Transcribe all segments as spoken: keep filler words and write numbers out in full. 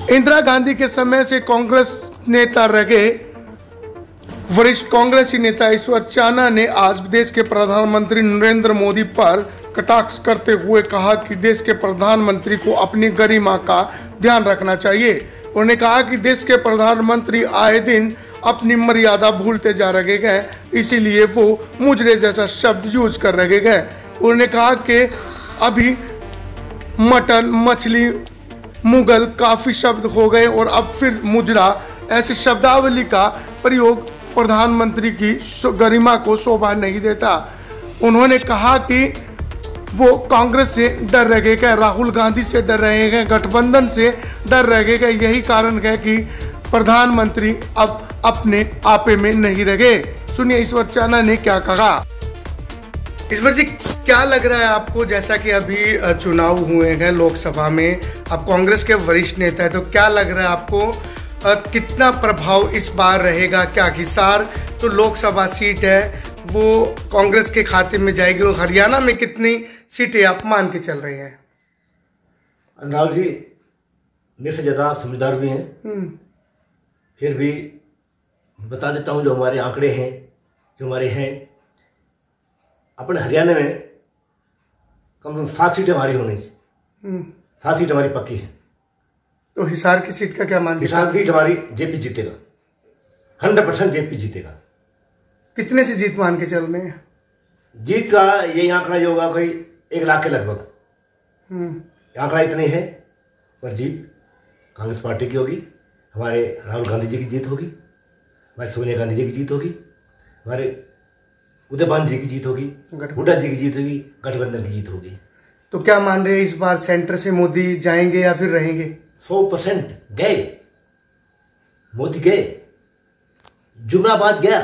इंदिरा गांधी के समय से कांग्रेस नेता रहे वरिष्ठ कांग्रेसी नेता ईश्वर चाना ने आज देश के प्रधानमंत्री नरेंद्र मोदी पर कटाक्ष करते हुए कहा कि देश के प्रधानमंत्री को अपनी गरिमा का ध्यान रखना चाहिए। उन्होंने कहा कि देश के प्रधानमंत्री आए दिन अपनी मर्यादा भूलते जा रहे गए, इसीलिए वो मुजरे जैसा शब्द यूज कर रहे गए। उन्होंने कहा कि अभी मटन, मछली, मुगल काफी शब्द हो गए और अब फिर मुजरा ऐसी शब्दावली का प्रयोग प्रधानमंत्री की गरिमा को शोभा नहीं देता। उन्होंने कहा कि वो कांग्रेस से डर रहे हैं, राहुल गांधी से डर रहे हैं, गठबंधन से डर रहे हैं। यही कारण है कि प्रधानमंत्री अब अपने आपे में नहीं रहे। सुनिए ईश्वर चाना ने क्या कहा। ईश्वर जी, क्या लग रहा है आपको, जैसा कि अभी चुनाव हुए हैं लोकसभा में, आप कांग्रेस के वरिष्ठ नेता है, तो क्या लग रहा है आपको कितना प्रभाव इस बार रहेगा? क्या हिसार तो लोकसभा सीट है वो कांग्रेस के खाते में जाएगी और हरियाणा में कितनी सीटें आप मान के चल रहे हैं? अनुराग जी, मेरे से ज़्यादा आप समझदार भी हैं, फिर भी बता देता हूं जो हमारे आंकड़े हैं, जो हमारे हैं। अपने हरियाणा में कम से कम सात सीटें हमारी होनी चाहिए, सात सीट हमारी पक्की है। तो हिसार की सीट का क्या मान? हिसार सीट हमारी जेपी जीतेगा, हंड्रेड परसेंट जेपी जीतेगा। कितने से जीत मान के चल रहे हैं? जीत का यही आंकड़ा जो होगा कोई एक लाख के लगभग आंकड़ा इतने है, पर जीत कांग्रेस पार्टी की होगी, हमारे राहुल गांधी जी की जीत होगी, हमारे सोनिया गांधी जी की जीत होगी, हमारे उदयभान जी की जीत होगी, हुड्डा जी की जीत होगी, गठबंधन की जीत होगी। तो क्या मान रहे हैं इस बार सेंटर से मोदी जाएंगे या फिर रहेंगे? सौ परसेंट गए, मोदी गए, जुमराबाद गया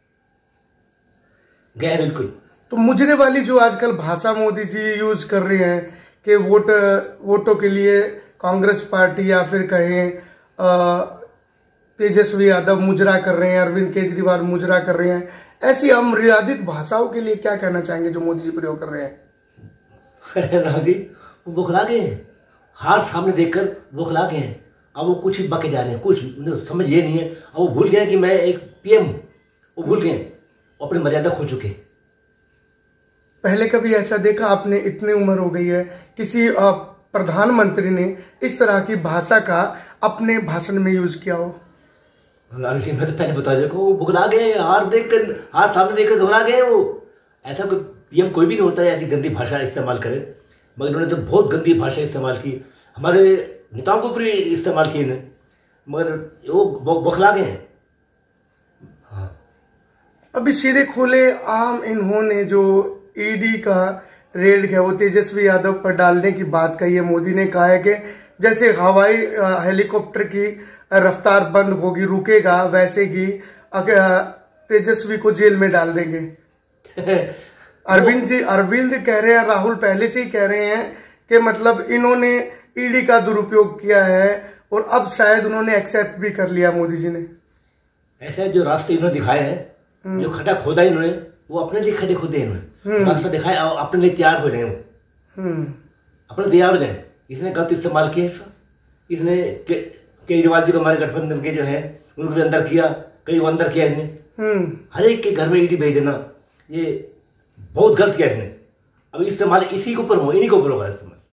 गया बिल्कुल। तो मुजरे वाली जो आजकल भाषा मोदी जी यूज कर रहे हैं कि वोट वोटों के लिए कांग्रेस पार्टी या फिर कहें तेजस्वी यादव मुजरा कर रहे हैं, अरविंद केजरीवाल मुजरा कर रहे हैं, ऐसी अमर्यादित भाषाओं के लिए क्या कहना चाहेंगे जो मोदी जी प्रयोग कर रहे हैं? अरे रागी, वो बुखला गए हैं, हार सामने देखकर बुखला गए हैं। अब वो कुछ ही बके जा रहे हैं, कुछ समझ ये नहीं है। अब वो भूल गए कि मैं एक पीएम हूं, वो भूल गए, अपनी मर्यादा खो चुके। पहले कभी ऐसा देखा आपने, इतनी उम्र हो गई है, किसी प्रधानमंत्री ने इस तरह की भाषा का अपने भाषण में यूज किया हो? मैं तो पहले बता रहा हूँ, वो बुखला गए, हार देखकर, हार सामने देखकर घबरा गए। वो ऐसा कोई पीएम कोई भी नहीं होता है ऐसी गंदी भाषा इस्तेमाल करे, मगर उन्होंने तो बहुत गंदी भाषा इस्तेमाल की, हमारे नेताओं के ऊपर भी इस्तेमाल की इन्हें, मगर वो बौखला गए हैं। हाँ। अभी सीधे खुले आम इन्होंने जो ईडी का रेड किया वो तेजस्वी यादव पर डालने की बात कही है। मोदी ने कहा है कि जैसे हवाई हेलीकॉप्टर की रफ्तार बंद होगी, रुकेगा, वैसे ही तेजस्वी को जेल में डाल देंगे। अरविंद जी अरविंद कह रहे हैं, राहुल पहले से ही कह रहे हैं कि मतलब इन्होंने ईडी का दुरुपयोग किया है और अब शायद उन्होंने एक्सेप्ट भी कर लिया मोदी जी ने। ऐसे जो रास्ते इन्होंने दिखाए हैं, जो खड्डा खोदा इन्होंने, वो अपने लिए खड्डे खोदे इन्होंने, रास्ता दिखाया, अपने लिए तैयार हो जाए, वो अपने तैयार हो जाए। इसने गलत इस्तेमाल किया इसका, इसने केजरीवाल जी को हमारे गठबंधन के जो है उनको भी अंदर किया, कई वो अंदर किया इसने, हर एक के घर में ईडी भेज देना, ये बहुत गलत किया इसने। अब इस्तेमाल इसी के ऊपर हो, इन्हीं के ऊपर होगा इस्तेमाल।